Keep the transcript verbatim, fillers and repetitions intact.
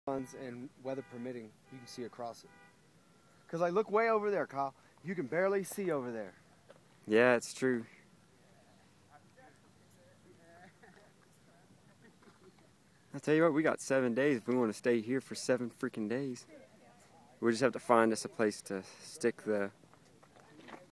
And weather permitting, you can see across it. Because I look way over there, Kyle. You can barely see over there. Yeah, it's true. I'll tell you what, we got seven days if we want to stay here for seven freaking days. We just have to find us a place to stick the